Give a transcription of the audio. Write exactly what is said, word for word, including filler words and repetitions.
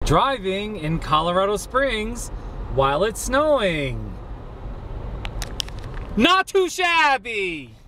driving in Colorado Springs while it's snowing. Not too shabby!